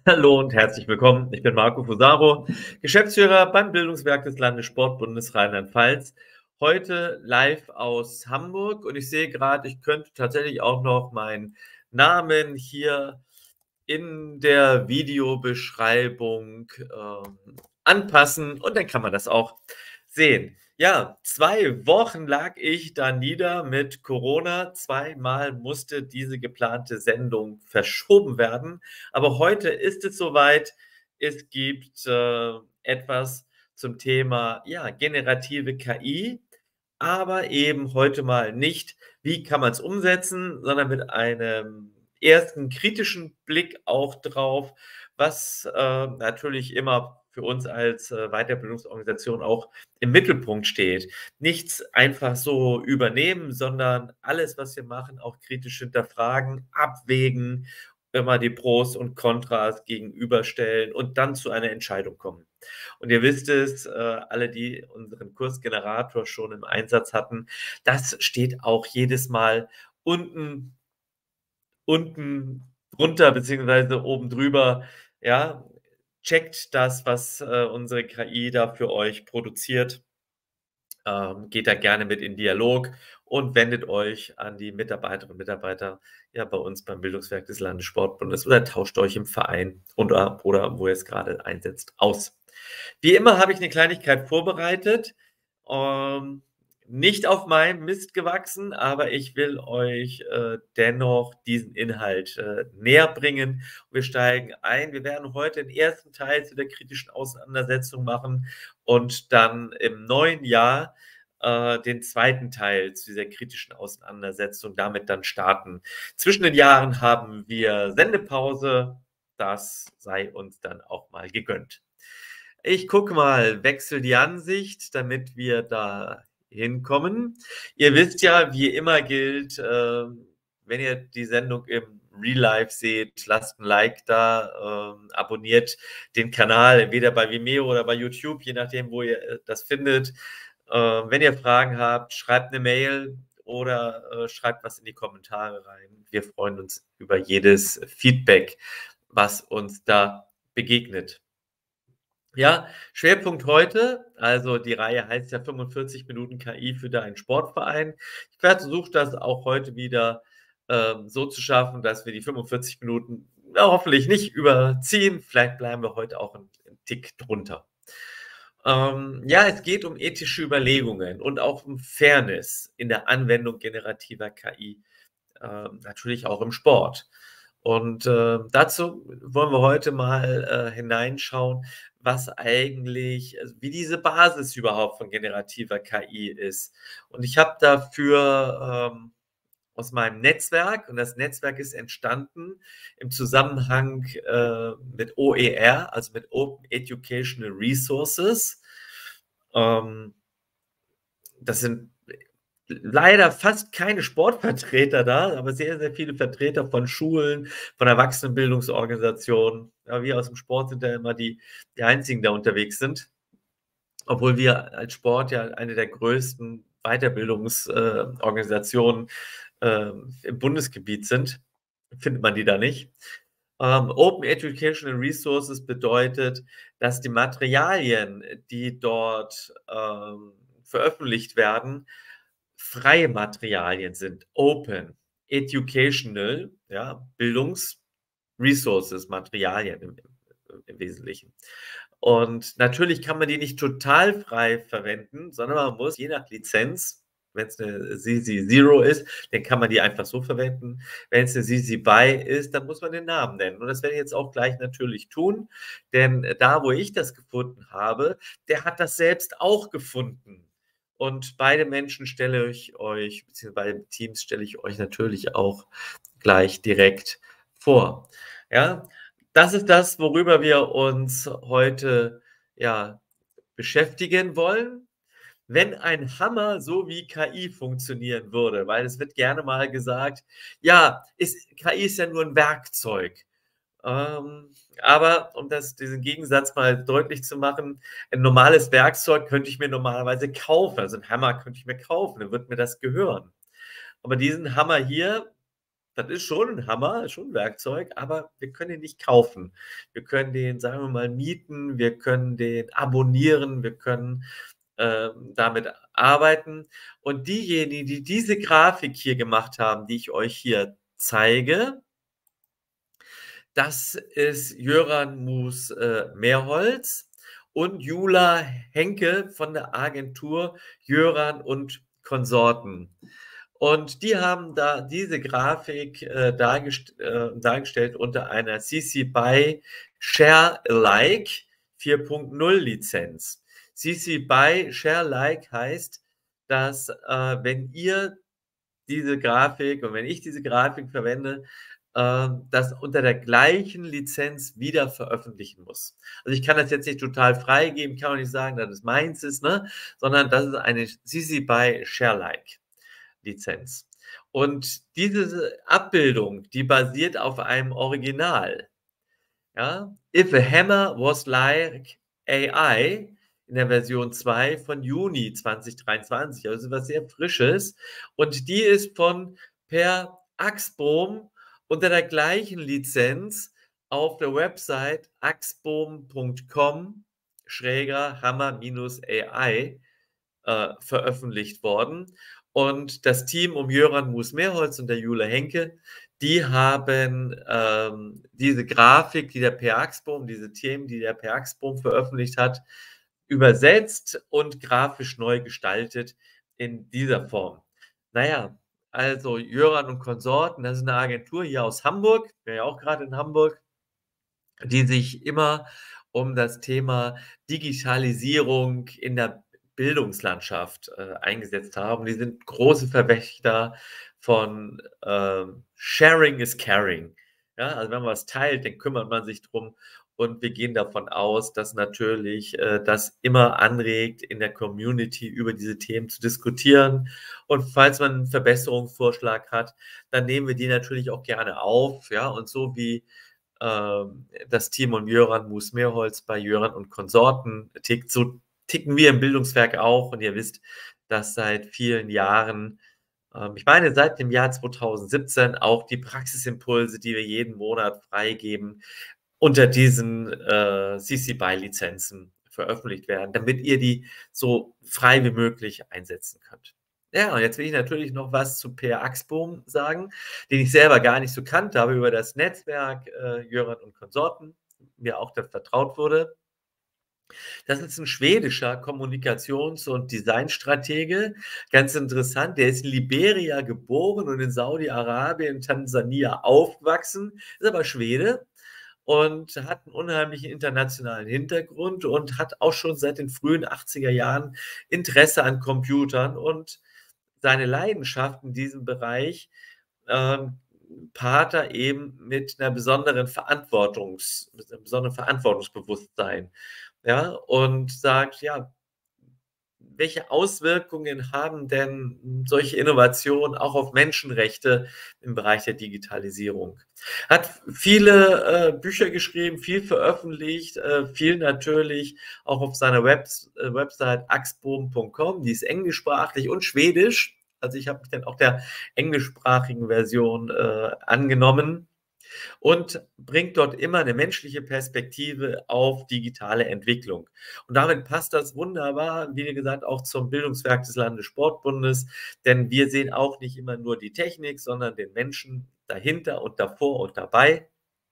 Hallo und herzlich willkommen. Ich bin Marco Fusaro, Geschäftsführer beim Bildungswerk des Landessportbundes Rheinland-Pfalz. Heute live aus Hamburg und ich sehe gerade, ich könnte tatsächlich auch noch meinen Namen hier in der Videobeschreibung anpassen und dann kann man das auch sehen. Ja, 2 Wochen lag ich da nieder mit Corona. Zweimal musste diese geplante Sendung verschoben werden. Aber heute ist es soweit. Es gibt etwas zum Thema ja, generative KI, aber eben heute mal nicht, wie kann man es umsetzen, sondern mit einem ersten kritischen Blick auch drauf, was natürlich immer für uns als Weiterbildungsorganisation auch im Mittelpunkt steht. Nichts einfach so übernehmen, sondern alles, was wir machen, auch kritisch hinterfragen, abwägen, immer die Pros und Kontras gegenüberstellen und dann zu einer Entscheidung kommen. Und ihr wisst es, alle, die unseren Kursgenerator schon im Einsatz hatten, das steht auch jedes Mal unten drunter beziehungsweise oben drüber, ja, checkt das, was unsere KI da für euch produziert. Geht da gerne mit in Dialog und wendet euch an die Mitarbeiterinnen und Mitarbeiter ja bei uns beim Bildungswerk des Landessportbundes oder tauscht euch im Verein oder wo ihr es gerade einsetzt, aus. Wie immer habe ich eine Kleinigkeit vorbereitet. Ähm, nicht auf meinem Mist gewachsen, aber ich will euch dennoch diesen Inhalt näher bringen. Wir steigen ein. Wir werden heute den ersten Teil zu der kritischen Auseinandersetzung machen und dann im neuen Jahr den zweiten Teil zu dieser kritischen Auseinandersetzung damit dann starten. Zwischen den Jahren haben wir Sendepause. Das sei uns dann auch mal gegönnt. Ich gucke mal, wechsle die Ansicht, damit wir da hinkommen. Ihr wisst ja, wie immer gilt, wenn ihr die Sendung im Real Life seht, lasst ein Like da, abonniert den Kanal, entweder bei Vimeo oder bei YouTube, je nachdem, wo ihr das findet. Wenn ihr Fragen habt, schreibt eine Mail oder schreibt was in die Kommentare rein. Wir freuen uns über jedes Feedback, was uns da begegnet. Ja, Schwerpunkt heute, also die Reihe heißt ja 45 Minuten KI für deinen Sportverein. Ich versuche das auch heute wieder so zu schaffen, dass wir die 45 Minuten hoffentlich nicht überziehen. Vielleicht bleiben wir heute auch einen Tick drunter. Ja, es geht um ethische Überlegungen und auch um Fairness in der Anwendung generativer KI, natürlich auch im Sport. Und dazu wollen wir heute mal hineinschauen, was eigentlich, also wie diese Basis überhaupt von generativer KI ist. Und ich habe dafür aus meinem Netzwerk, und das Netzwerk ist entstanden im Zusammenhang mit OER, also mit Open Educational Resources. Das sind leider fast keine Sportvertreter da, aber sehr, sehr viele Vertreter von Schulen, von Erwachsenenbildungsorganisationen. Ja, wir aus dem Sport sind ja immer die einzigen, die da unterwegs sind. Obwohl wir als Sport ja eine der größten Weiterbildungsorganisationen im Bundesgebiet sind, findet man die da nicht. Open Educational Resources bedeutet, dass die Materialien, die dort veröffentlicht werden, freie Materialien sind, open, educational, ja, Bildungsresources, Materialien im Wesentlichen. Und natürlich kann man die nicht total frei verwenden, sondern man muss je nach Lizenz, wenn es eine CC Zero ist, dann kann man die einfach so verwenden. Wenn es eine CC BY ist, dann muss man den Namen nennen. Und das werde ich jetzt auch gleich natürlich tun, denn da, wo ich das gefunden habe, der hat das selbst auch gefunden. Und beide Menschen stelle ich euch, beziehungsweise beide Teams stelle ich euch natürlich auch gleich direkt vor. Ja, das ist das, worüber wir uns heute ja, beschäftigen wollen. Wenn ein Hammer so wie KI funktionieren würde, weil es wird gerne mal gesagt, ja, KI ist ja nur ein Werkzeug. Aber um diesen Gegensatz mal deutlich zu machen, ein normales Werkzeug könnte ich mir normalerweise kaufen. Also ein Hammer könnte ich mir kaufen, dann wird mir das gehören. Aber diesen Hammer hier das ist schon ein Hammer, ist schon 'n Werkzeug, aber wir können den nicht kaufen. Wir können den, sagen wir mal, mieten, wir können den abonnieren, wir können, damit arbeiten. Und diejenigen, die diese Grafik hier gemacht haben, die ich euch hier zeige, das ist Jöran Mehrholz und Jula Henke von der Agentur Jöran und Konsorten. Und die haben da diese Grafik dargestellt unter einer CC BY Share Alike 4.0 Lizenz. CC BY Share Alike heißt, dass wenn ihr diese Grafik und wenn ich diese Grafik verwende, das unter der gleichen Lizenz wieder veröffentlichen muss. Also ich kann das jetzt nicht total freigeben, kann auch nicht sagen, dass es meins ist, ne? Sondern das ist eine CC BY Share Alike Lizenz. Und diese Abbildung, die basiert auf einem Original. Ja? If a Hammer was like AI in der Version 2 von Juni 2023, also was sehr Frisches. Und die ist von Per Axbohm unter der gleichen Lizenz auf der Website axbohm.com/hammer-AI veröffentlicht worden. Und das Team um Jöran Mehrholz und der Jule Henke, die haben diese Grafik, die der Per Axbohm, diese Themen, die der Per Axbohm veröffentlicht hat, übersetzt und grafisch neu gestaltet in dieser Form. Naja, also Jöran und Konsorten, das ist eine Agentur hier aus Hamburg, ich bin ja auch gerade in Hamburg, die sich immer um das Thema Digitalisierung in der Bildungslandschaft eingesetzt haben. Die sind große Verfechter von Sharing is Caring. Ja, also wenn man was teilt, dann kümmert man sich drum. Und wir gehen davon aus, dass natürlich das immer anregt, in der Community über diese Themen zu diskutieren. Und falls man einen Verbesserungsvorschlag hat, dann nehmen wir die natürlich auch gerne auf. Ja, und so wie das Team um Jöran Mehrholz bei Jöran und Konsorten tickt, so ticken wir im Bildungswerk auch. Und ihr wisst, dass seit vielen Jahren, ich meine seit dem Jahr 2017, auch die Praxisimpulse, die wir jeden Monat freigeben, unter diesen CC BY-Lizenzen veröffentlicht werden, damit ihr die so frei wie möglich einsetzen könnt. Ja, und jetzt will ich natürlich noch was zu Per Axbohm sagen, den ich selber gar nicht so kannte, aber über das Netzwerk Jöran und Konsorten mir auch dann vertraut wurde. Das ist ein schwedischer Kommunikations- und Designstratege. Ganz interessant, der ist in Liberia geboren und in Saudi-Arabien, Tansania aufgewachsen, ist aber Schwede und hat einen unheimlichen internationalen Hintergrund und hat auch schon seit den frühen 80er Jahren Interesse an Computern und seine Leidenschaft in diesem Bereich ähm, paart er eben mit einer mit einem besonderen Verantwortungsbewusstsein. Ja, und sagt, ja, welche Auswirkungen haben denn solche Innovationen auch auf Menschenrechte im Bereich der Digitalisierung? Hat viele Bücher geschrieben, viel veröffentlicht, viel natürlich auch auf seiner Website axbohm.com, die ist englischsprachig und schwedisch. Also ich habe mich dann auch der englischsprachigen Version angenommen und bringt dort immer eine menschliche Perspektive auf digitale Entwicklung. Und damit passt das wunderbar, wie gesagt, auch zum Bildungswerk des Landessportbundes, denn wir sehen auch nicht immer nur die Technik, sondern den Menschen dahinter und davor und dabei.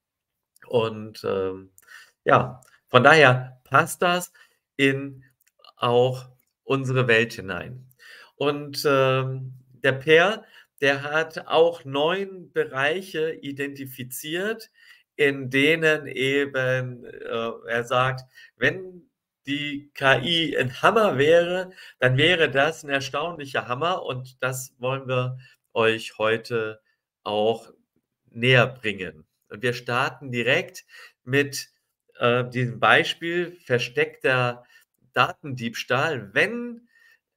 Und ja, von daher passt das in auch unsere Welt hinein. Und der Per, der hat auch 9 Bereiche identifiziert, in denen eben er sagt, wenn die KI ein Hammer wäre, dann wäre das ein erstaunlicher Hammer und das wollen wir euch heute auch näher bringen. Und wir starten direkt mit diesem Beispiel versteckter Datendiebstahl. Wenn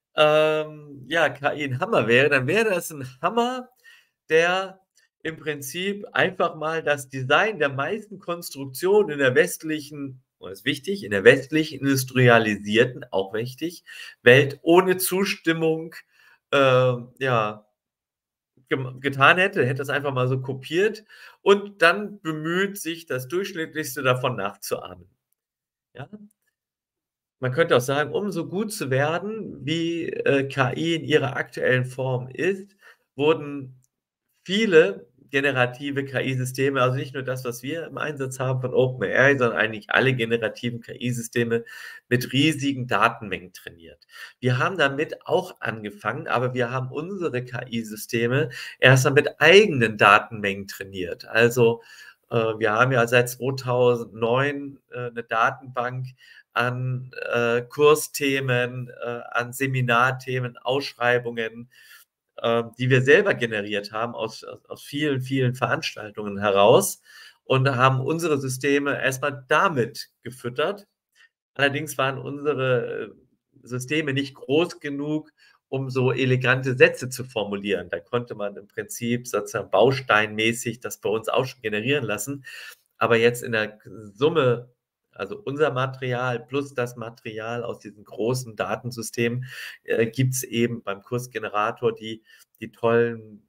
ja, KI ein Hammer wäre, dann wäre das ein Hammer, der im Prinzip einfach mal das Design der meisten Konstruktionen in der westlichen, und das ist wichtig, in der westlich industrialisierten, auch wichtig, Welt ohne Zustimmung ja, getan hätte. Er hätte das einfach mal so kopiert und dann bemüht, sich das Durchschnittlichste davon nachzuahmen. Ja? Man könnte auch sagen, um so gut zu werden, wie, KI in ihrer aktuellen Form ist, wurden viele generative KI-Systeme, also nicht nur das, was wir im Einsatz haben von OpenAI, sondern eigentlich alle generativen KI-Systeme mit riesigen Datenmengen trainiert. Wir haben damit auch angefangen, aber wir haben unsere KI-Systeme erst mal mit eigenen Datenmengen trainiert. Also, wir haben ja seit 2009, 'ne Datenbank an, Kursthemen, an Seminarthemen, Ausschreibungen, die wir selber generiert haben aus vielen, vielen Veranstaltungen heraus und haben unsere Systeme erst mal damit gefüttert. Allerdings waren unsere, Systeme nicht groß genug, um so elegante Sätze zu formulieren. Da konnte man im Prinzip sozusagen bausteinmäßig das bei uns auch schon generieren lassen. Aber jetzt in der Summe, also unser Material plus das Material aus diesen großen Datensystemen, gibt's eben beim Kursgenerator die tollen,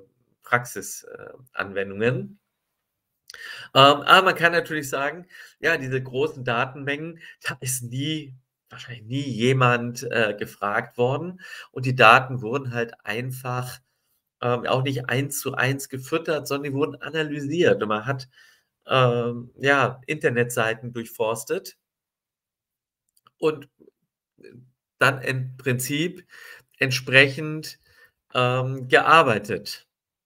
Anwendungen. Aber man kann natürlich sagen, ja, diese großen Datenmengen, da ist wahrscheinlich nie jemand, gefragt worden und die Daten wurden halt einfach, auch nicht eins zu eins gefüttert, sondern die wurden analysiert und man hat, ja, Internetseiten durchforstet und, dann im Prinzip entsprechend, gearbeitet.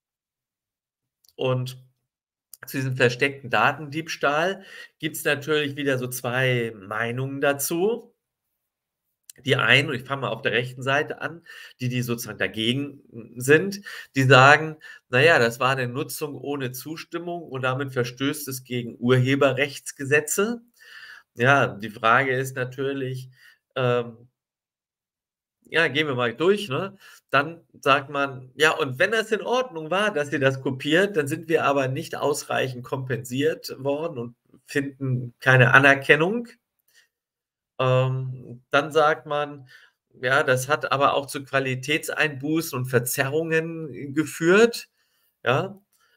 Und zu diesem versteckten Datendiebstahl gibt's natürlich wieder so 2 Meinungen dazu. Die einen, und ich fange mal auf der rechten Seite an, die sozusagen dagegen sind, die sagen: „Na ja, das war 'ne Nutzung ohne Zustimmung und damit verstößt es gegen Urheberrechtsgesetze.“ Ja, die Frage ist natürlich, ähm ja, gehen wir mal durch, ne? Dann sagt man: „Ja, und wenn das in Ordnung war, dass ihr das kopiert, dann sind wir aber nicht ausreichend kompensiert worden und finden keine Anerkennung.“ Dann sagt man: „Ja, das hat aber auch zu Qualitätseinbußen und Verzerrungen geführt“, ja,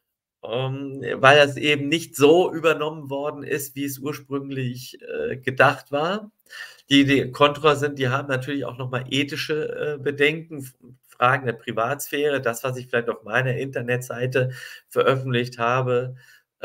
weil das eben nicht so übernommen worden ist, wie es ursprünglich, gedacht war. Die kontra sind, die haben natürlich auch noch mal ethische, Bedenken, Fragen der Privatsphäre. Das, was ich vielleicht auf meiner Internetseite veröffentlicht habe,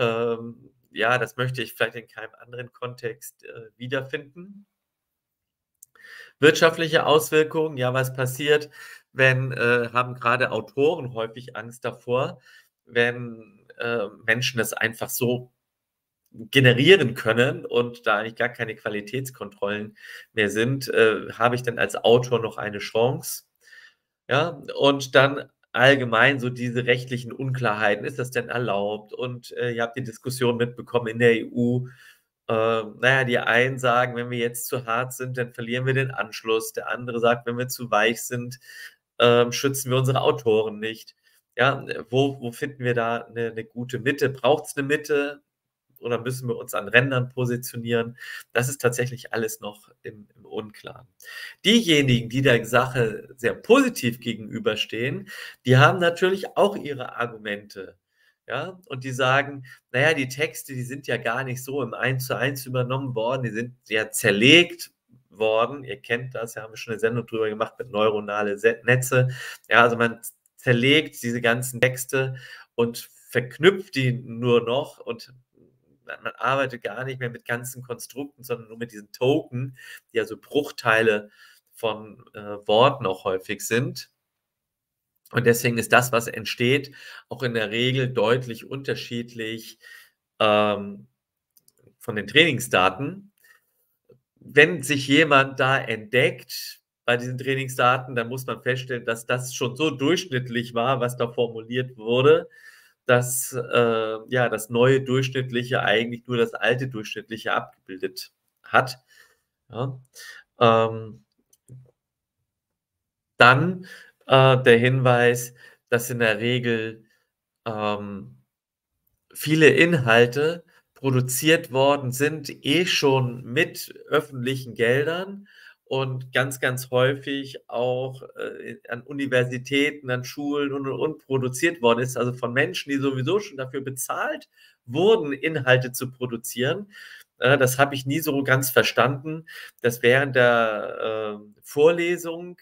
ja, das möchte ich vielleicht in keinem anderen Kontext, wiederfinden. Wirtschaftliche Auswirkungen, ja, was passiert, wenn haben grade Autoren häufig Angst davor, wenn, Menschen das einfach so generieren können und da eigentlich gar keine Qualitätskontrollen mehr sind, habe ich denn als Autor noch eine Chance? Ja, und dann allgemein so diese rechtlichen Unklarheiten. Ist das denn erlaubt? Und, ihr habt die Diskussion mitbekommen in der EU. Na ja, die einen sagen: „Wenn wir jetzt zu hart sind, dann verlieren wir den Anschluss.“ Der andere sagt: „Wenn wir zu weich sind, schützen wir unsere Autoren nicht.“ Ja, wo finden wir da 'ne gute Mitte? Braucht's 'ne Mitte? Oder müssen wir uns an Rändern positionieren? Das ist tatsächlich alles noch im Unklaren. Diejenigen, die der Sache sehr positiv gegenüberstehen, die haben natürlich auch ihre Argumente, ja? Und die sagen: „Na ja, die Texte, die sind ja gar nicht so im Eins-zu-eins übernommen worden, die sind ja zerlegt worden.“ Ihr kennt das, da haben wir schon 'ne Sendung drüber gemacht mit neuronale Netze. Ja, also man zerlegt diese ganzen Texte und verknüpft die nur noch und man arbeitet gar nicht mehr mit ganzen Konstrukten, sondern nur mit diesen Token, die ja so Bruchteile von, Worten auch häufig sind. Und deswegen ist das, was entsteht, auch in der Regel deutlich unterschiedlich, ähm, von den Trainingsdaten. Wenn sich jemand da entdeckt bei diesen Trainingsdaten, dann muss man feststellen, dass das schon so durchschnittlich war, was da formuliert wurde, dass, ja, das neue Durchschnittliche eigentlich nur das alte Durchschnittliche abgebildet hat, ja. Ähm, dann, der Hinweis, dass in der Regel, ähm, viele Inhalte produziert worden sind, schon mit öffentlichen Geldern und ganz, ganz häufig auch, an Universitäten, an Schulen und produziert worden ist, also von Menschen, die sowieso schon dafür bezahlt wurden, Inhalte zu produzieren. Das habe ich nie so ganz verstanden, dass während der, Vorlesung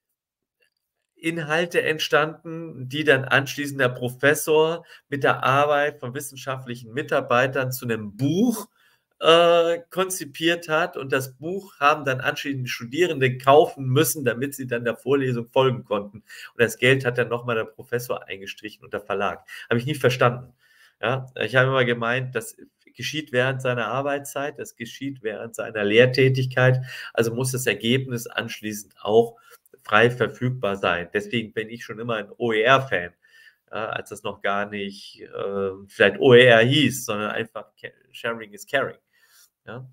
Inhalte entstanden, die dann anschließend der Professor mit der Arbeit von wissenschaftlichen Mitarbeitern zu 'nem Buch, konzipiert hat, und das Buch haben dann anschließend die Studierenden kaufen müssen, damit sie dann der Vorlesung folgen konnten. Und das Geld hat dann noch mal der Professor eingestrichen und der Verlag. Habe ich nie verstanden. Ja, ich habe immer gemeint, das geschieht während seiner Arbeitszeit, das geschieht während seiner Lehrtätigkeit, also muss das Ergebnis anschließend auch frei verfügbar sein. Deswegen bin ich schon immer ein OER-Fan, als das noch gar nicht, vielleicht OER hieß, sondern einfach Sharing is Caring. Ja.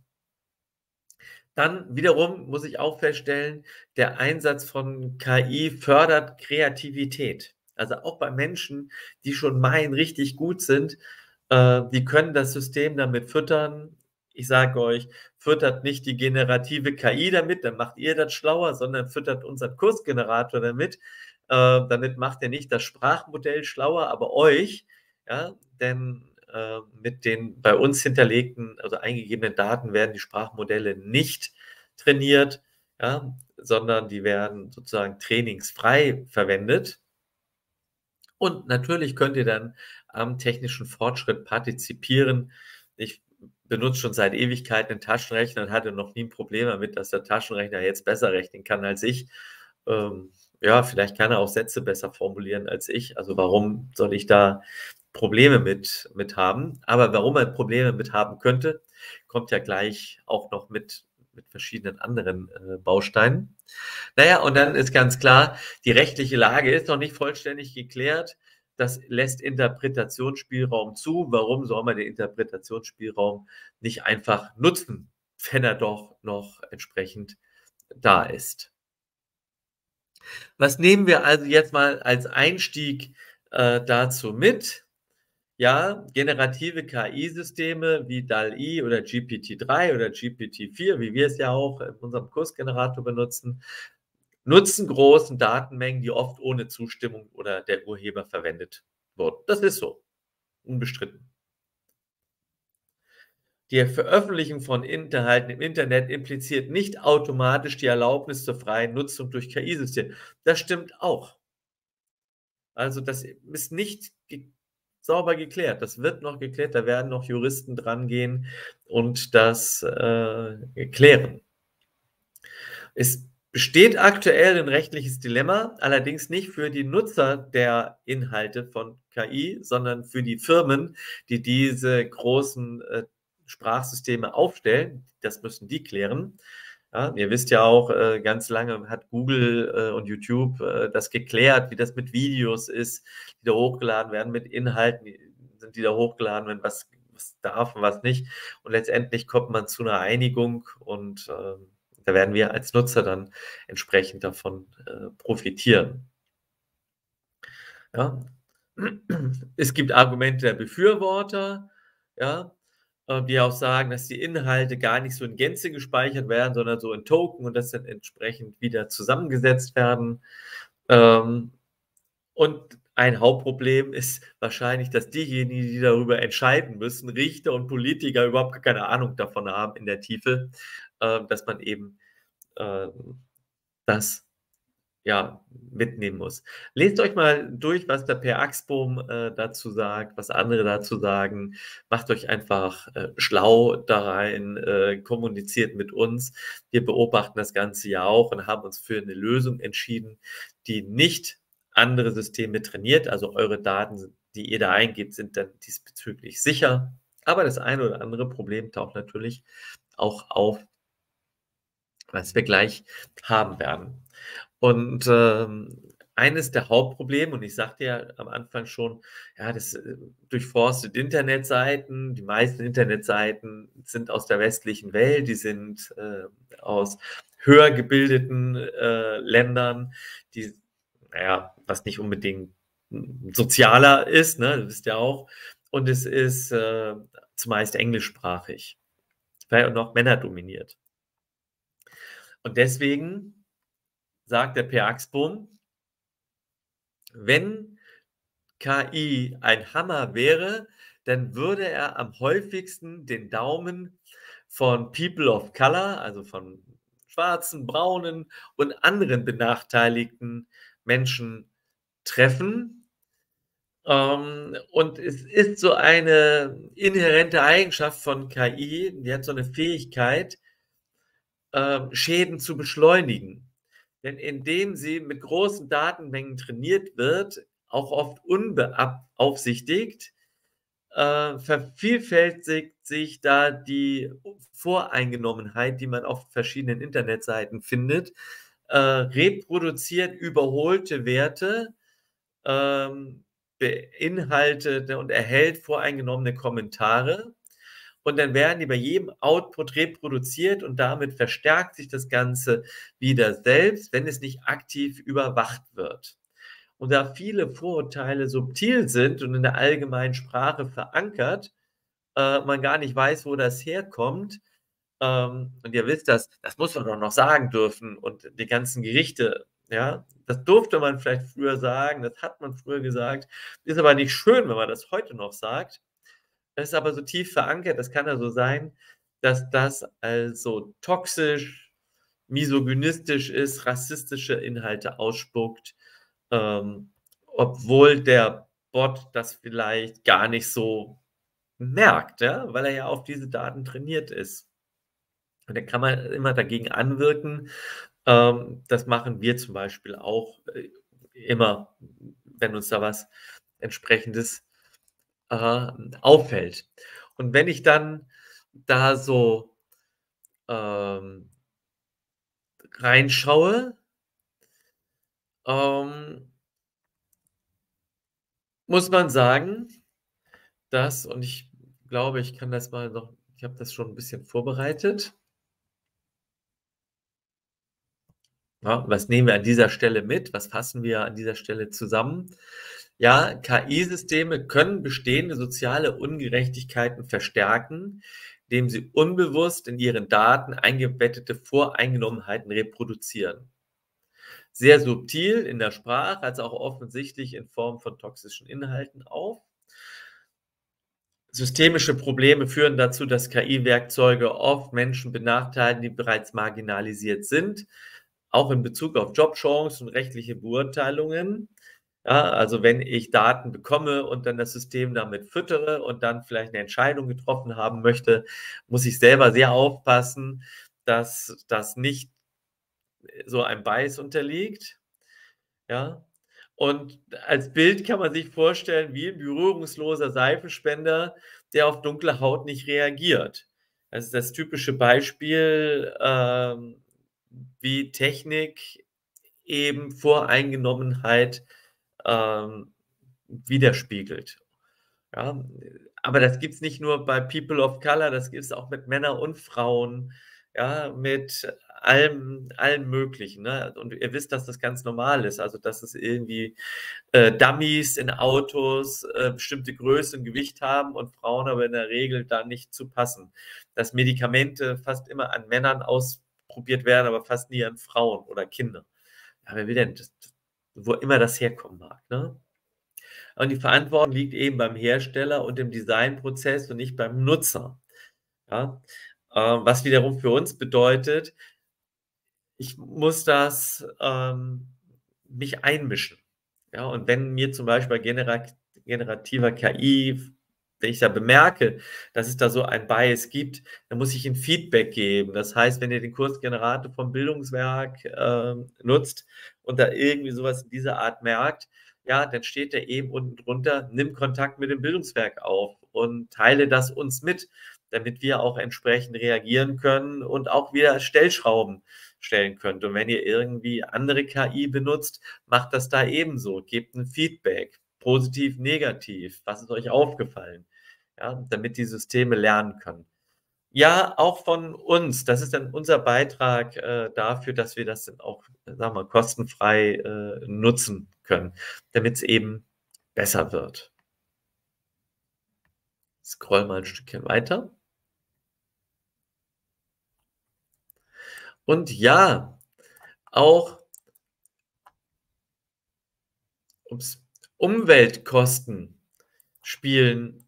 Dann wiederum muss ich auch feststellen, der Einsatz von KI fördert Kreativität. Also auch bei Menschen, die schon meinen, richtig gut sind, die können das System damit füttern. Ich sage euch, füttert nicht die generative KI damit, dann macht ihr das schlauer, sondern füttert unseren Kursgenerator damit. Damit macht er nicht das Sprachmodell schlauer, aber euch, ja, denn mit den bei uns hinterlegten, also eingegebenen Daten werden die Sprachmodelle nicht trainiert, ja, sondern die werden sozusagen trainingsfrei verwendet. Und natürlich könnt ihr dann am technischen Fortschritt partizipieren. Ich benutze schon seit Ewigkeiten 'n Taschenrechner und hatte noch nie 'n Problem damit, dass der Taschenrechner jetzt besser rechnen kann als ich. Ja, vielleicht kann er auch Sätze besser formulieren als ich. Also, warum soll ich da Probleme mit haben? Aber warum er Probleme mit haben könnte, kommt ja gleich auch noch mit verschiedenen anderen, Bausteinen. Na ja, und dann ist ganz klar, die rechtliche Lage ist noch nicht vollständig geklärt. Das lässt Interpretationsspielraum zu. Warum soll man den Interpretationsspielraum nicht einfach nutzen, wenn er doch noch entsprechend da ist? Was nehmen wir also jetzt mal als Einstieg, dazu mit? Ja, generative KI-Systeme wie DALL-E oder GPT-3 oder GPT-4, wie wir es ja auch in unserem Kursgenerator benutzen, nutzen großen Datenmengen, die oft ohne Zustimmung oder der Urheber verwendet wurden. Das ist so, unbestritten. Die Veröffentlichung von Inhalten im Internet impliziert nicht automatisch die Erlaubnis zur freien Nutzung durch KI-Systeme. Das stimmt auch. Also, das ist nicht sauber geklärt. Das wird noch geklärt, da werden noch Juristen drangehen und das, klären. Es besteht aktuell ein rechtliches Dilemma, allerdings nicht für die Nutzer der Inhalte von KI, sondern für die Firmen, die diese großen, Sprachsysteme aufstellen. Das müssen die klären. Ja, ihr wisst ja auch, ganz lange hat Google, und YouTube, das geklärt, wie das mit Videos ist, die da hochgeladen werden, mit Inhalten, die da hochgeladen werden, was darf und was nicht. Und letztendlich kommt man zu einer Einigung und, da werden wir als Nutzer dann entsprechend davon, profitieren. Ja. Es gibt Argumente der Befürworter, ja, die auch sagen, dass die Inhalte gar nicht so in Gänze gespeichert werden, sondern so in Token und das dann entsprechend wieder zusammengesetzt werden. Ähm, und ein Hauptproblem ist wahrscheinlich, dass diejenigen, die darüber entscheiden müssen, Richter und Politiker, überhaupt gar keine Ahnung davon haben in der Tiefe, dass man eben, das ja, mitnehmen muss. Lest euch mal durch, was der Per Axbohm, dazu sagt, was andere dazu sagen. Macht euch einfach, schlau da rein, kommuniziert mit uns. Wir beobachten das Ganze ja auch und haben uns für eine Lösung entschieden, die nicht andere Systeme trainiert. Also, eure Daten, die ihr da eingebt, sind dann diesbezüglich sicher. Aber das eine oder andere Problem taucht natürlich auch auf, was wir gleich haben werden. Und, eines der Hauptprobleme, und ich sagte ja am Anfang schon, ja, das, durchforstet Internetseiten. Die meisten Internetseiten sind aus der westlichen Welt, die sind, aus höher gebildeten, Ländern, die na ja, was nicht unbedingt, sozialer ist, ne? Das wisst ihr auch. Und es ist, zumeist englischsprachig, und noch männerdominiert. Und deswegen sagt der Per Axbohm: „Wenn KI ein Hammer wäre, dann würde er am häufigsten den Daumen von People of Color, also von Schwarzen, Braunen und anderen benachteiligten Menschen treffen. Und es ist so eine inhärente Eigenschaft von KI, die hat so eine Fähigkeit, Schäden zu beschleunigen. Denn indem sie mit großen Datenmengen trainiert wird, auch oft unbeaufsichtigt, vervielfältigt sich da die Voreingenommenheit, die man auf verschiedenen Internetseiten findet, reproduziert überholte Werte, ähm, beinhaltet und erhält voreingenommene Kommentare. Und dann werden die bei jedem Output reproduziert und damit verstärkt sich das Ganze wieder selbst, wenn es nicht aktiv überwacht wird. Und da viele Vorurteile subtil sind und in der allgemeinen Sprache verankert, man gar nicht weiß, wo das herkommt, und ihr wisst das muss man doch noch sagen dürfen und die ganzen Gerichte, ja, das durfte man vielleicht früher sagen, das hat man früher gesagt, ist aber nicht schön, wenn man das heute noch sagt. Das ist aber so tief verankert, das kann ja so sein, dass das also toxisch, misogynistisch ist, rassistische Inhalte ausspuckt, ähm, obwohl der Bot das vielleicht gar nicht so merkt, ja, weil er ja auf diese Daten trainiert ist. Und da kann man immer dagegen anwirken. Das machen wir zum Beispiel auch, immer, wenn uns da was Entsprechendes, auffällt. Und wenn ich dann da so, ähm, reinschaue, ähm, muss man sagen, dass und ich glaube, ich kann das mal noch ich habe das schon ein bisschen vorbereitet. Ja, was nehmen wir an dieser Stelle mit? Was fassen wir an dieser Stelle zusammen? Ja, KI-Systeme können bestehende soziale Ungerechtigkeiten verstärken, indem sie unbewusst in ihren Daten eingebettete Voreingenommenheiten reproduzieren. Sehr subtil in der Sprache, als auch offensichtlich in Form von toxischen Inhalten auf. Systemische Probleme führen dazu, dass KI-Werkzeuge oft Menschen benachteiligen, die bereits marginalisiert sind, auch in Bezug auf Jobchancen und rechtliche Beurteilungen. Ja, also wenn ich Daten bekomme und dann das System damit füttere und dann vielleicht eine Entscheidung getroffen haben möchte, muss ich selber sehr aufpassen, dass das nicht so einem Bias unterliegt. Ja. Und als Bild kann man sich vorstellen, wie 'n berührungsloser Seifenspender, der auf dunkle Haut nicht reagiert. Das ist das typische Beispiel, wie Technik eben Voreingenommenheit, ähm, widerspiegelt. Ja, aber das gibt's nicht nur bei People of Color, das gibt's auch mit Männern und Frauen, ja, mit allem Möglichen, ne? Und ihr wisst, dass das ganz normal ist, also, dass es irgendwie, Dummies in Autos, bestimmte Größe und Gewicht haben und Frauen aber in der Regel da nicht zu passen. Dass Medikamente fast immer an Männern ausprobiert werden, aber fast nie an Frauen oder Kindern. Ja, wer will denn das wo immer das herkommen mag, ne? Und die Verantwortung liegt eben beim Hersteller und im Designprozess und nicht beim Nutzer, ja? Was wiederum für uns bedeutet, ich muss das, mich einmischen, ja? Und wenn mir zum Beispiel bei generativer KI wenn ich da bemerke, dass es da so ein Bias gibt, dann muss ich 'n Feedback geben. Das heißt, wenn ihr den Kursgenerator vom Bildungswerk, nutzt und da irgendwie so was in dieser Art merkt, ja, dann steht da eben unten drunter: „Nimm Kontakt mit dem Bildungswerk auf und teile das uns mit“, damit wir auch entsprechend reagieren können und auch wieder Stellschrauben stellen könnt. Und wenn ihr irgendwie andere KI benutzt, macht das da ebenso. Gebt 'n Feedback, positiv, negativ. Was ist euch aufgefallen? Ja, damit die Systeme lernen können. Ja, auch von uns. Das ist dann unser Beitrag, dafür, dass wir das dann auch, sagen wir, kostenfrei, nutzen können, damit's eben besser wird. Scroll mal 'n Stückchen weiter. Und ja, auch ups, Umweltkosten spielen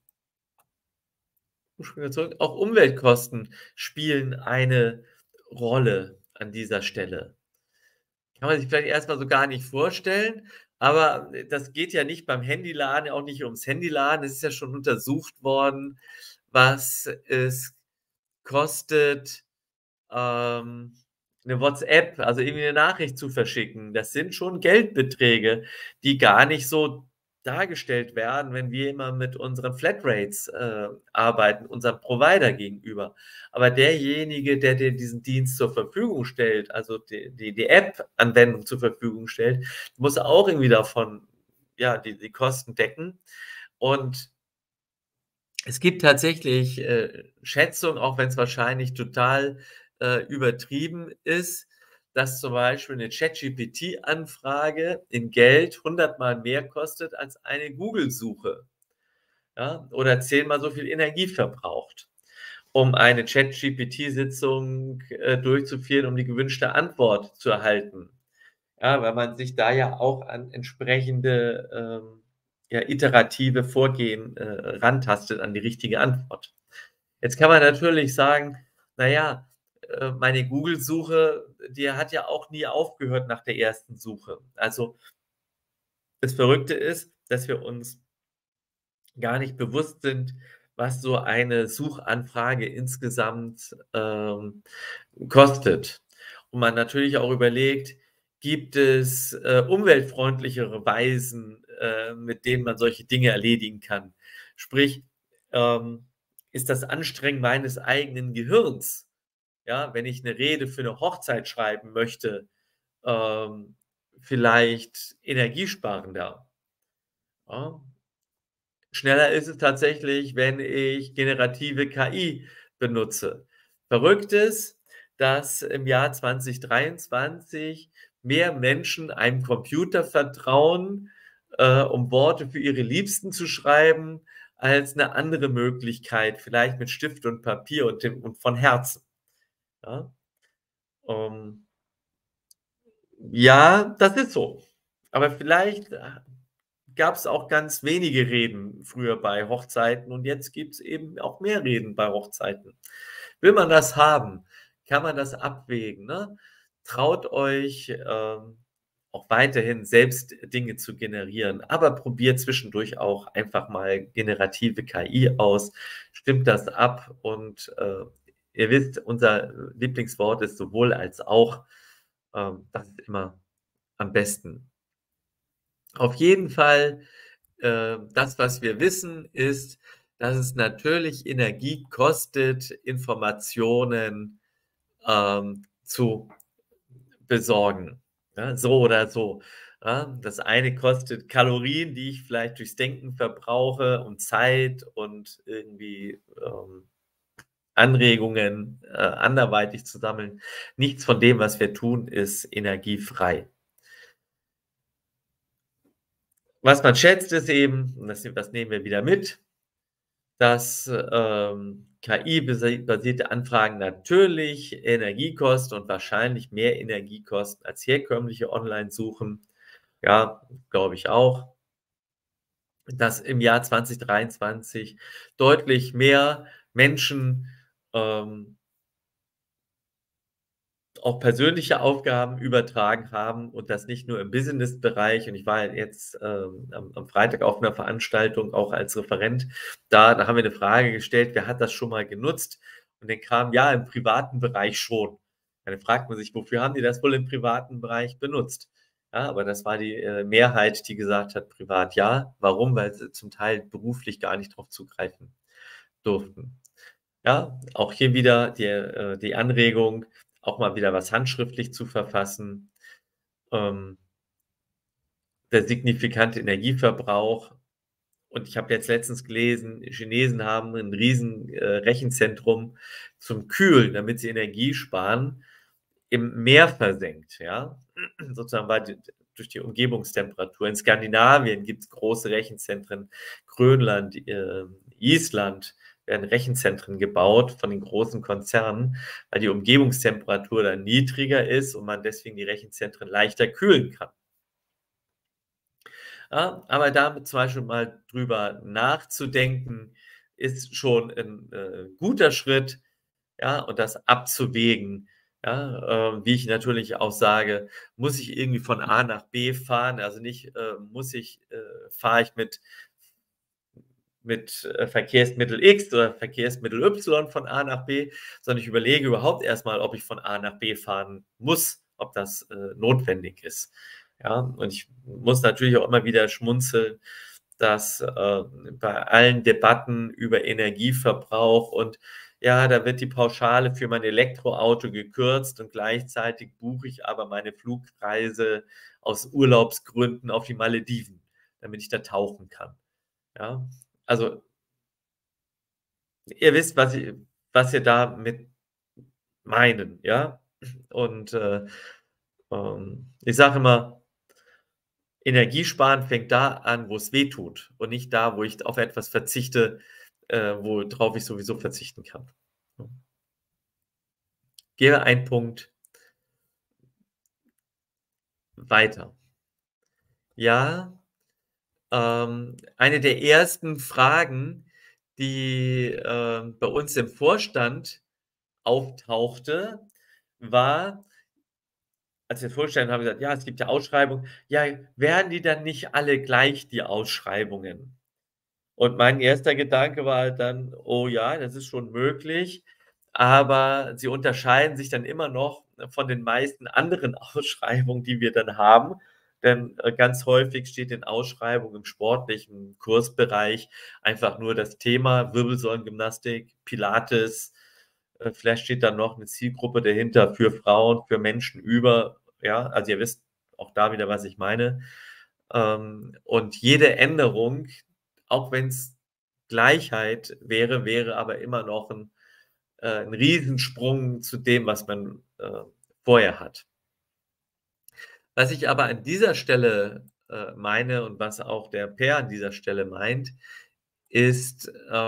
wieder zurück, auch Umweltkosten spielen eine Rolle an dieser Stelle. Kann man sich vielleicht erst mal so gar nicht vorstellen, aber das geht ja nicht beim Handyladen, auch nicht ums Handyladen. Es ist ja schon untersucht worden, was es kostet, ähm, 'ne WhatsApp, also irgendwie 'ne Nachricht zu verschicken. Das sind schon Geldbeträge, die gar nicht so dargestellt werden, wenn wir immer mit unseren Flatrates, arbeiten, unserem Provider gegenüber. Aber derjenige, der dir diesen Dienst zur Verfügung stellt, also die App-Anwendung zur Verfügung stellt, muss auch irgendwie davon, ja, die Kosten decken. Und es gibt tatsächlich, Schätzungen, auch wenn's wahrscheinlich total, übertrieben ist, dass zum Beispiel 'ne ChatGPT-Anfrage in Geld 100-mal mehr kostet als eine Google-Suche, ja, oder 10-mal so viel Energie verbraucht, um eine ChatGPT-Sitzung, durchzuführen, um die gewünschte Antwort zu erhalten. Ja, weil man sich da ja auch an entsprechende, ja, iterative Vorgehen, rantastet an die richtige Antwort. Jetzt kann man natürlich sagen: „Na ja, meine Google-Suche, die hat ja auch nie aufgehört nach der ersten Suche.“ Also, das Verrückte ist, dass wir uns gar nicht bewusst sind, was so eine Suchanfrage insgesamt, kostet. Und man natürlich auch überlegt, gibt es, umweltfreundlichere Weisen, mit denen man solche Dinge erledigen kann? Sprich, ist das Anstrengen meines eigenen Gehirns, ja, wenn ich 'ne Rede für 'ne Hochzeit schreiben möchte, ähm, vielleicht energiesparender, ja? Schneller ist es tatsächlich, wenn ich generative KI benutze. Verrückt ist, dass im Jahr 2023 mehr Menschen einem Computer vertrauen, um Worte für ihre Liebsten zu schreiben, als 'ne andere Möglichkeit, vielleicht mit Stift und Papier und von Herzen, ja? Ähm, ja, das ist so. Aber vielleicht, gab's auch ganz wenige Reden früher bei Hochzeiten und jetzt gibt's eben auch mehr Reden bei Hochzeiten. Will man das haben? Kann man das abwägen, ne? Traut euch, auch weiterhin selbst Dinge zu generieren, aber probiert zwischendurch auch einfach mal generative KI aus, stimmt das ab und, ihr wisst, unser Lieblingswort ist sowohl als auch, das ist immer am besten. Auf jeden Fall, das, was wir wissen, ist, dass es natürlich Energie kostet, Informationen, zu besorgen, ne, so oder so, ja? Das eine kostet Kalorien, die ich vielleicht durchs Denken verbrauche und Zeit und irgendwie, Anregungen, anderweitig zu sammeln. Nichts von dem, was wir tun, ist energiefrei. Was man schätzt, ist eben, und das nehmen wir wieder mit, dass, KI-basierte Anfragen natürlich Energie kosten und wahrscheinlich mehr Energie kosten als herkömmliche Online-Suchen. Ja, glaube ich auch, dass im Jahr 2023 deutlich mehr Menschen, ähm auch persönliche Aufgaben übertragen haben und das nicht nur im Businessbereich. Und ich war ja jetzt, am Freitag auf 'ner Veranstaltung auch als Referent da. Da haben wir 'ne Frage gestellt: „Wer hat das schon mal genutzt?“ Und dann kam: „Ja, im privaten Bereich schon.“ Dann fragt man sich: „Wofür haben die das wohl im privaten Bereich benutzt?“ Ja, aber das war die, Mehrheit, die gesagt hat: „Privat ja.“ Warum? Weil sie zum Teil beruflich gar nicht drauf zugreifen durften. Ja, auch hier wieder die Anregung, auch mal wieder was handschriftlich zu verfassen. Ähm, der signifikante Energieverbrauch und ich habe jetzt letztens gelesen, Chinesen haben 'n riesen, Rechenzentrum zum Kühlen, damit sie Energie sparen, im Meer versenkt, ja? Sozusagen, weil durch die Umgebungstemperatur. In Skandinavien gibt's große Rechenzentren, Grönland, Island. werden Rechenzentren gebaut von den großen Konzernen, weil die Umgebungstemperatur dann niedriger ist und man deswegen die Rechenzentren leichter kühlen kann. Ja, aber da zum Beispiel mal drüber nachzudenken, ist schon 'n, guter Schritt, ja, und das abzuwägen, ja, wie ich natürlich auch sage, muss ich irgendwie von A nach B fahren? Also nicht, fahre ich mit Verkehrsmittel X oder Verkehrsmittel Y von A nach B, sondern ich überlege überhaupt erst mal, ob ich von A nach B fahren muss, ob das, notwendig ist. Ja, und ich muss natürlich auch immer wieder schmunzeln, dass, bei allen Debatten über Energieverbrauch und ja, da wird die Pauschale für mein Elektroauto gekürzt und gleichzeitig buche ich aber meine Flugreise aus Urlaubsgründen auf die Malediven, damit ich da tauchen kann. Ja, also, ihr wisst, was wir damit meinen, ja? Und, ich sage immer, Energiesparen fängt da an, wo es weh tut und nicht da, wo ich auf etwas verzichte, worauf ich sowieso verzichten kann. Gehe einen Punkt weiter. Ja, eine der ersten Fragen, die, bei uns im Vorstand auftauchte, war, als wir vorstellen, haben wir gesagt: „Ja, es gibt ja Ausschreibungen.“ „Ja, werden die dann nicht alle gleich, die Ausschreibungen?“ Und mein erster Gedanke war halt dann: „Oh ja, das ist schon möglich“, aber sie unterscheiden sich dann immer noch von den meisten anderen Ausschreibungen, die wir dann haben. Denn, ganz häufig steht in Ausschreibungen im sportlichen Kursbereich einfach nur das Thema Wirbelsäulengymnastik, Pilates, vielleicht steht da noch 'ne Zielgruppe dahinter für Frauen, für Menschen über, ja, also ihr wisst auch da wieder, was ich meine. Und jede Änderung, auch wenn's Gleichheit wäre, wäre aber immer noch 'n Riesensprung zu dem, was man, vorher hat. Was ich aber an dieser Stelle, meine und was auch der Per an dieser Stelle meint, ist,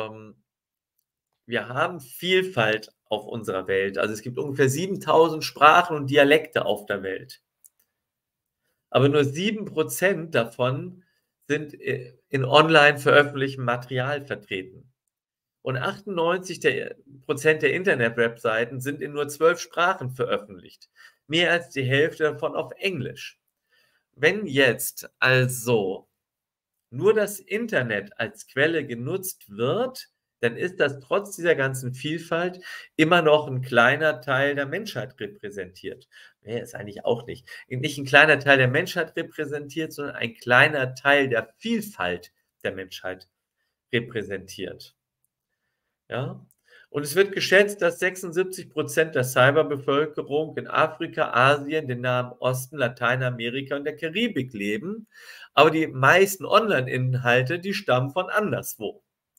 wir haben Vielfalt auf unserer Welt. Also, es gibt ungefähr 7.000 Sprachen und Dialekte auf der Welt. Aber nur 7% davon sind, in online veröffentlichtem Material vertreten. Und 98 der der Internet-Webseiten sind in nur 12 Sprachen veröffentlicht. Mehr als die Hälfte davon auf Englisch. Wenn jetzt also nur das Internet als Quelle genutzt wird, dann ist das trotz dieser ganzen Vielfalt immer noch 'n kleiner Teil der Menschheit repräsentiert. Ne, ist eigentlich auch nicht 'n kleiner Teil der Menschheit repräsentiert, sondern ein kleiner Teil der Vielfalt der Menschheit repräsentiert, ja? Und es wird geschätzt, dass 76% der Cyberbevölkerung in Afrika, Asien, dem Nahen Osten, Lateinamerika und der Karibik leben, aber die meisten Online-Inhalte, die stammen von anderswo.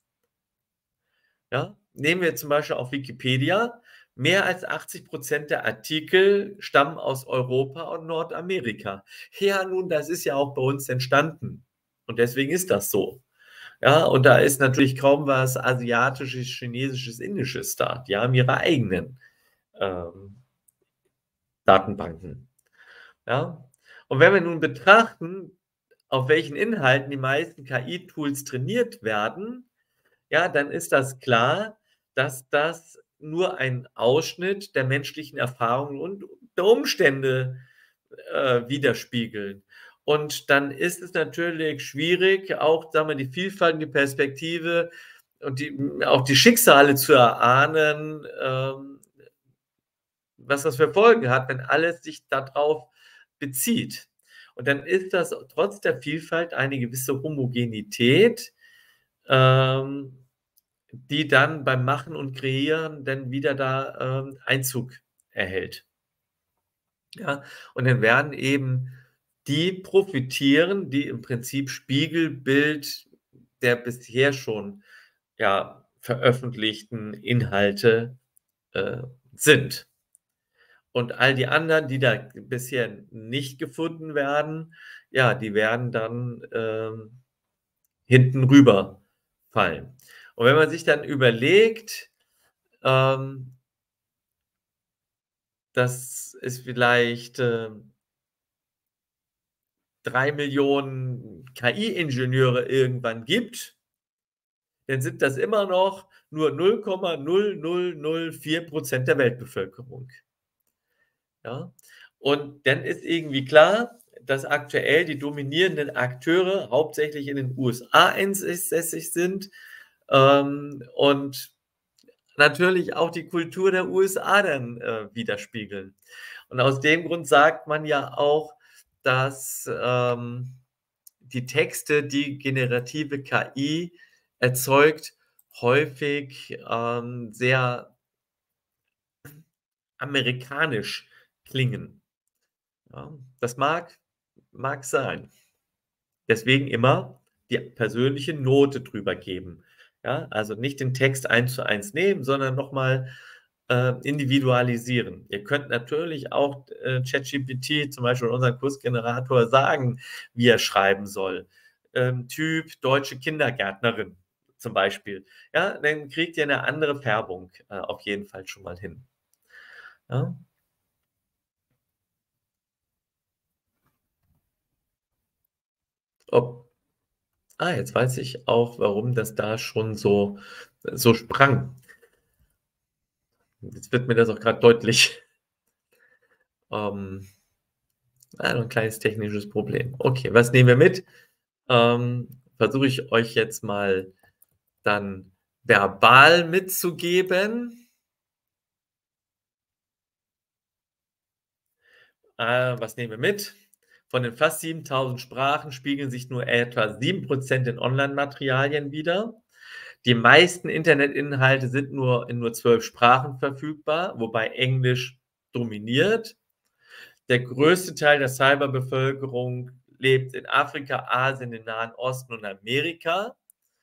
Ja, nehmen wir zum Beispiel auch Wikipedia. Mehr als 80% der Artikel stammen aus Europa und Nordamerika. Ja, nun, das ist ja auch bei uns entstanden und deswegen ist das so. Ja, und da ist natürlich kaum was Asiatisches, Chinesisches, Indisches da. Die haben ihre eigenen, ähm, Datenbanken, ja? Und wenn wir nun betrachten, auf welchen Inhalten die meisten KI-Tools trainiert werden, ja, dann ist das klar, dass das nur ein Ausschnitt der menschlichen Erfahrungen und der Umstände, widerspiegeln. Und dann ist es natürlich schwierig, auch, sagen wir, die Vielfalt und die Perspektive und auch die Schicksale zu erahnen, was das für Folgen hat, wenn alles sich da drauf bezieht. Und dann ist das trotz der Vielfalt eine gewisse Homogenität, ähm, die dann beim Machen und Kreieren dann wieder da, Einzug erhält. Ja, und dann werden eben die profitieren, die im Prinzip Spiegelbild der bisher schon, ja, veröffentlichten Inhalte, äh, sind. Und all die anderen, die da bisher nicht gefunden werden, ja, die werden dann, hinten rüberfallen. Und wenn man sich dann überlegt, ähm, dass es vielleicht, 3.000.000 KI-Ingenieure irgendwann gibt, dann sind das immer noch nur 0,0004% der Weltbevölkerung, ja? Und dann ist irgendwie klar, dass aktuell die dominierenden Akteure hauptsächlich in den USA ansässig sind, und natürlich auch die Kultur der USA dann, widerspiegeln. Und aus dem Grund sagt man ja auch, dass, die Texte, die generative KI erzeugt, häufig, sehr amerikanisch klingen, ja. Das mag sein. Deswegen immer die persönliche Note drüber geben, ja? Also, nicht den Text eins zu eins nehmen, sondern noch mal, individualisieren. Ihr könnt natürlich auch, ChatGPT, zum Beispiel unseren Kursgenerator, sagen, wie er schreiben soll. Typ deutsche Kindergärtnerin zum Beispiel. Ja, dann kriegt ihr eine andere Färbung, auf jeden Fall schon mal hin, ja? Ob jetzt weiß ich auch, warum das da schon so sprang. Jetzt wird mir das auch grad deutlich. Ähm, 'n kleines technisches Problem. Okay, was nehmen wir mit? Versuche ich euch jetzt mal dann verbal mitzugeben. Was nehmen wir mit? Von den fast 7.000 Sprachen spiegeln sich nur etwa 7% in Online-Materialien wider. Die meisten Internetinhalte sind in nur 12 Sprachen verfügbar, wobei Englisch dominiert. Der größte Teil der Cyberbevölkerung lebt in Afrika, Asien, den Nahen Osten und Amerika.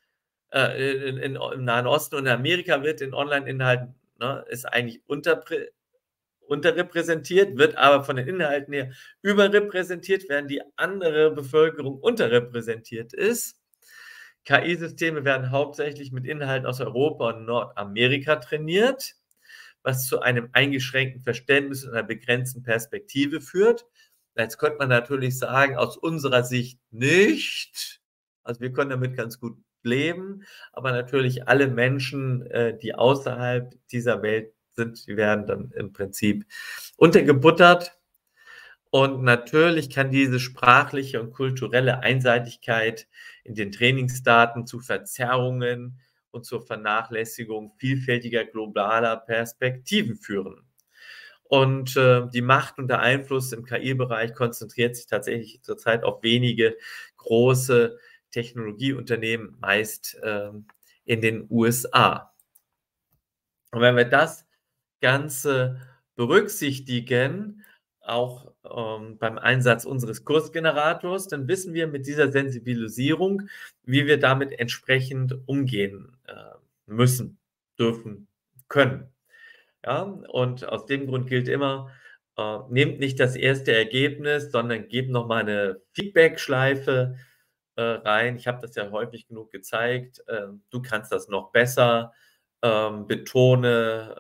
Im Nahen Osten und in Amerika wird in Online-Inhalten, ne, ist eigentlich unterrepräsentiert, wird aber von den Inhalten her überrepräsentiert, während die andere Bevölkerung unterrepräsentiert ist. KI-Systeme werden hauptsächlich mit Inhalten aus Europa und Nordamerika trainiert, was zu einem eingeschränkten Verständnis und einer begrenzten Perspektive führt. Jetzt könnte man natürlich sagen, aus unserer Sicht nicht. Also, wir können damit ganz gut leben, aber natürlich alle Menschen, die außerhalb dieser Welt sind, die werden dann im Prinzip untergebuttert. Und natürlich kann diese sprachliche und kulturelle Einseitigkeit in den Trainingsdaten zu Verzerrungen und zur Vernachlässigung vielfältiger globaler Perspektiven führen. Und, die Macht und der Einfluss im KI-Bereich konzentriert sich tatsächlich zurzeit auf wenige große Technologieunternehmen, meist, in den USA. Und wenn wir das Ganze berücksichtigen, auch, beim Einsatz unseres Kursgenerators, dann wissen wir mit dieser Sensibilisierung, wie wir damit entsprechend umgehen, müssen, dürfen, können. Ja, und aus dem Grund gilt immer, nehmt nicht das erste Ergebnis, sondern gebt noch mal 'ne Feedbackschleife, rein. Ich habe das ja häufig genug gezeigt. „Du kannst das noch besser, betone,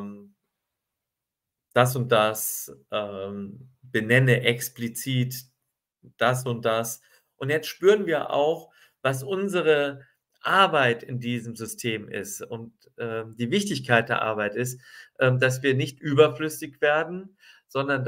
das und das, benenne explizit das und das.“ Und jetzt spüren wir auch, was unsere Arbeit in diesem System ist und, die Wichtigkeit der Arbeit ist, dass wir nicht überflüssig werden, sondern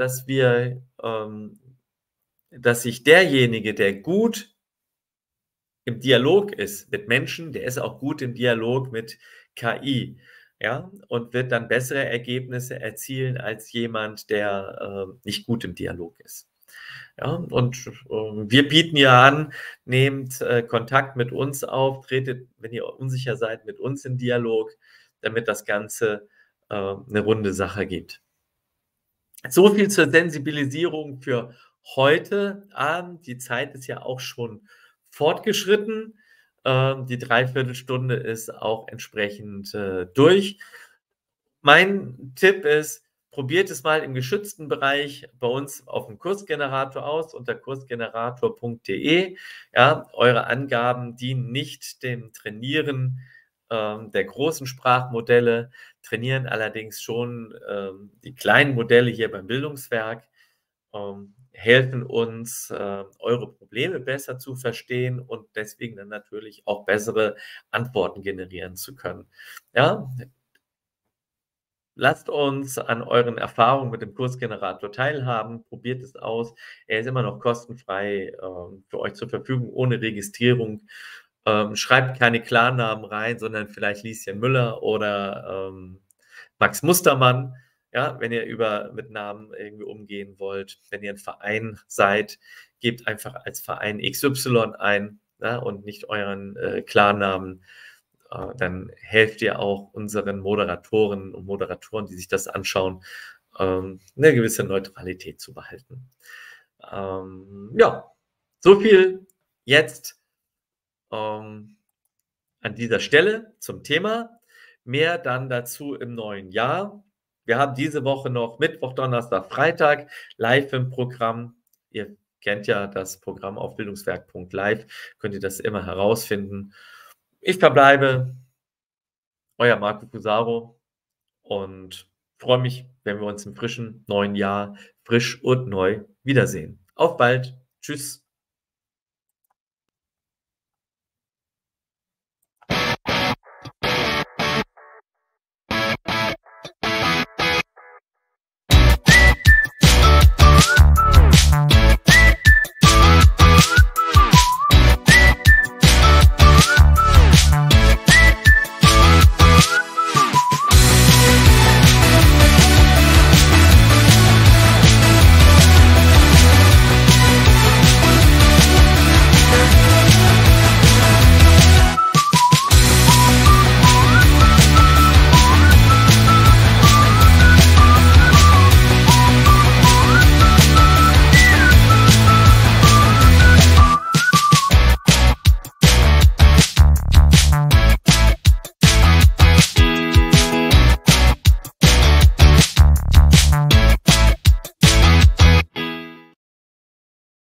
dass sich derjenige, der gut im Dialog ist mit Menschen, der ist auch gut im Dialog mit KI, ja, und wird dann bessere Ergebnisse erzielen als jemand, der, nicht gut im Dialog ist. Ja, und, wir bieten ja an, nehmt, Kontakt mit uns auf, tretet, wenn ihr unsicher seid, mit uns in Dialog, damit das Ganze, 'ne runde Sache gibt. So viel zur Sensibilisierung für heute Abend. Die Zeit ist ja auch schon fortgeschritten. Die Dreiviertelstunde ist auch entsprechend, durch. Mein Tipp ist, probiert es mal im geschützten Bereich bei uns auf dem Kursgenerator aus unter kursgenerator.de. Ja, eure Angaben dienen nicht dem Trainieren, der großen Sprachmodelle, trainieren allerdings schon, die kleinen Modelle hier beim Bildungswerk, helfen uns, eure Probleme besser zu verstehen und deswegen dann natürlich auch bessere Antworten generieren zu können. Ja, lasst uns an euren Erfahrungen mit dem Kursgenerator teilhaben. Probiert es aus. Er ist immer noch kostenfrei, für euch zur Verfügung, ohne Registrierung. Schreibt keine Klarnamen rein, sondern vielleicht Lieschen Müller oder, Max Mustermann, ja, wenn ihr mit Namen irgendwie umgehen wollt. Wenn ihr ein Verein seid, gebt einfach als Verein XY ein, ja, und nicht euren, Klarnamen. Dann helft ihr auch unseren Moderatoren und Moderatoren, die sich das anschauen, 'ne gewisse Neutralität zu behalten. Ja, so viel jetzt, ähm, an dieser Stelle zum Thema. Mehr dann dazu im neuen Jahr. Wir haben diese Woche noch Mittwoch, Donnerstag, Freitag live im Programm. Ihr kennt ja das Programm auf bildungswerk.live, könnt ihr das immer herausfinden. Ich verbleibe euer Marco Cusaro und freue mich, wenn wir uns im frischen neuen Jahr frisch und neu wiedersehen. Auf bald. Tschüss.